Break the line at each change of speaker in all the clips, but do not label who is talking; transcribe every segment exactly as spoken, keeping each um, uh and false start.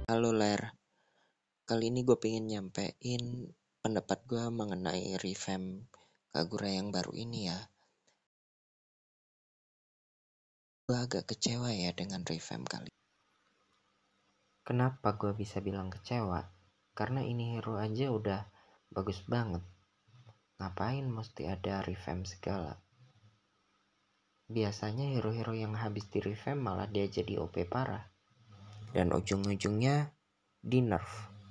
Halo Ler, kali ini gue pengen nyampein pendapat gue mengenai revamp Kagura yang baru ini ya. Gue agak kecewa ya dengan revamp kali. Kenapa gue bisa bilang kecewa? Karena ini hero aja udah bagus banget. Ngapain mesti ada revamp segala? Biasanya hero-hero yang habis di revamp malah dia jadi O P parah. Dan ujung-ujungnya di nerf.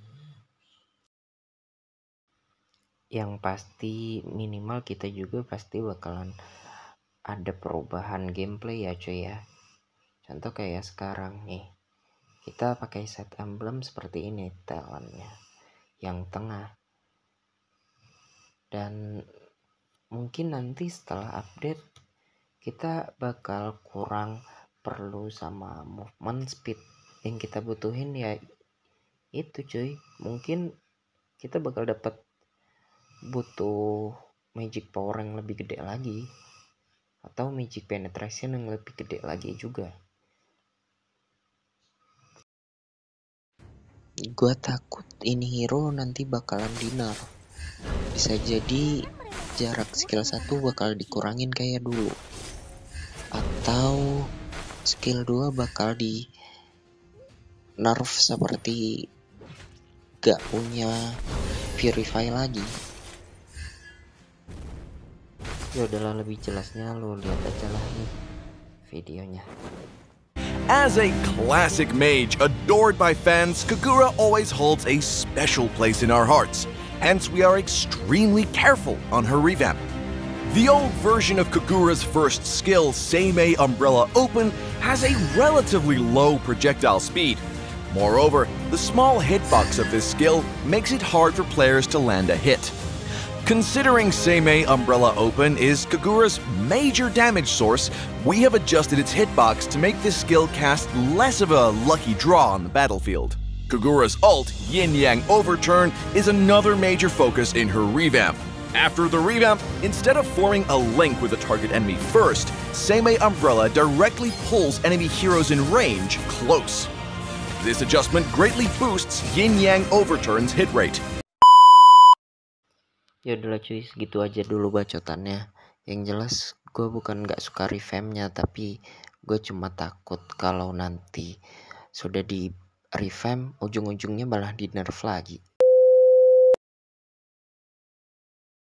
Yang pasti minimal kita juga pasti bakalan ada perubahan gameplay ya cuy ya. Contoh kayak sekarang nih, kita pakai set emblem seperti ini talentnya yang tengah. Dan mungkin nanti setelah update kita bakal kurang perlu sama movement speed. Yang kita butuhin ya itu cuy. Mungkin kita bakal dapat butuh magic power yang lebih gede lagi, atau magic penetration yang lebih gede lagi juga. Gue takut ini hero nanti bakalan di nerf. Bisa jadi jarak skill satu bakal dikurangin kayak dulu, atau skill dua bakal di nerf seperti gak punya purify lagi. Ya udahlah, lebih jelasnya lo lihat aja lah nih videonya.
As a classic mage adored by fans, Kagura always holds a special place in our hearts. Hence, we are extremely careful on her revamp. The old version of Kagura's first skill, Seimei Umbrella Open, has a relatively low projectile speed. Moreover, the small hitbox of this skill makes it hard for players to land a hit. Considering Seimei Umbrella Open is Kagura's major damage source, we have adjusted its hitbox to make this skill cast less of a lucky draw on the battlefield. Kagura's ult, Yin Yang Overturn, is another major focus in her revamp. After the revamp, instead of forming a link with the target enemy first, Seimei Umbrella directly pulls enemy heroes in range close. This adjustment greatly boosts Yin Yang Overturn's hit rate.
Ya udahlah cuy, segitu aja dulu bacotannya. Yang jelas gue bukan gak suka revampnya, tapi gue cuma takut kalau nanti sudah di revamp ujung-ujungnya malah di nerf lagi.